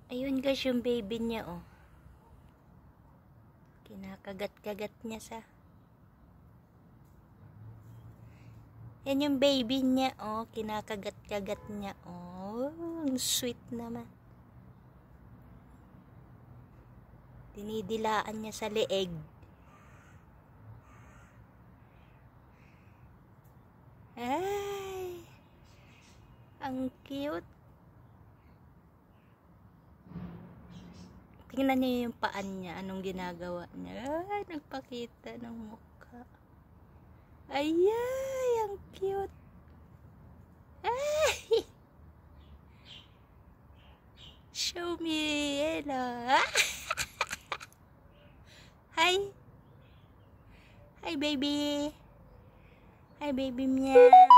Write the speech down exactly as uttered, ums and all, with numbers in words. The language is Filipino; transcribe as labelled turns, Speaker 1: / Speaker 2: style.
Speaker 1: Ayun guys, yung baby niya, oh. Kinakagat-kagat niya sa... Yan yung baby niya, oh. Kinakagat-kagat niya, oh. Ang sweet naman. Dinidilaan niya sa leeg. Ay! Ang cute. Tingnan niyo yung paan niya. Anong ginagawa niya? Ay, nagpakita ng mukha. Ay, ay, ang cute. Ay! Show me, Ella. Hi. Hi, baby. Hi, baby meow.